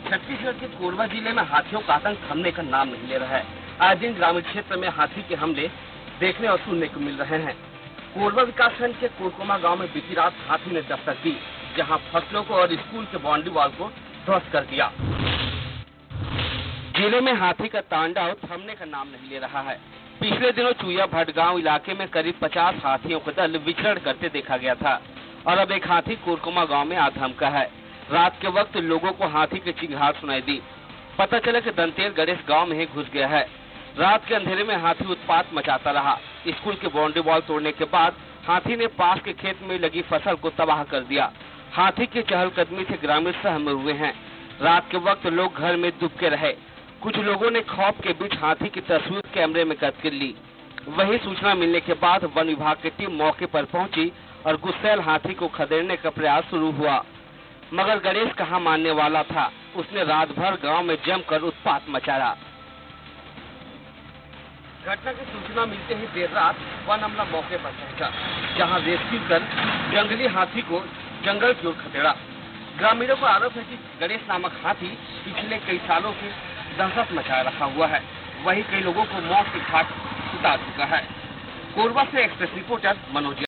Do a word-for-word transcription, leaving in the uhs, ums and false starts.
छत्तीसगढ़ के कोरबा जिले में हाथियों का आतंक थमने का नाम नहीं ले रहा है। आज दिन ग्रामीण क्षेत्र में हाथी के हमले देखने और सुनने को मिल रहे हैं। कोरबा विकासखंड के कोरकोमा गांव में बीती रात हाथी ने दस्तक दी, जहां फसलों को और स्कूल के बाउंड्री वॉल को ध्वस्त कर दिया। जिले में हाथी का तांडव थमने का नाम नहीं ले रहा है। पिछले दिनों चुया भटगांव इलाके में करीब पचास हाथियों का दल विचरण करते देखा गया था और अब एक हाथी कोरकोमा गांव में आ धमका है। रात के वक्त लोगों को हाथी की चिंगार सुनाई दी। पता चला कि दंतेल गणेश गांव में ही घुस गया है। रात के अंधेरे में हाथी उत्पात मचाता रहा। स्कूल के बाउंड्री वॉल तोड़ने के बाद हाथी ने पास के खेत में लगी फसल को तबाह कर दिया। हाथी की चहलकदमी से ग्रामीण सहमे हुए हैं। रात के वक्त लोग घर में दुबके रहे। कुछ लोगों ने खौफ के बीच हाथी की तस्वीर कैमरे में कैद कर ली। वही सूचना मिलने के बाद वन विभाग की टीम मौके पर पहुंची और गुस्सैल हाथी को खदेड़ने का प्रयास शुरू हुआ, मगर गणेश कहाँ मानने वाला था। उसने रात भर गांव में जमकर उत्पात मचाया। घटना की सूचना मिलते ही देर रात वन अमला मौके पर पहुंचा, जहां रेस्क्यू कर जंगली हाथी को जंगल की ओर खदेड़ा। ग्रामीणों का आरोप है कि गणेश नामक हाथी पिछले कई सालों से दहशत मचाए रखा हुआ है। वहीं कई लोगों को मौत के घाट उतार चुका है। कोरबा से एक्सप्रेस रिपोर्टर मनोज।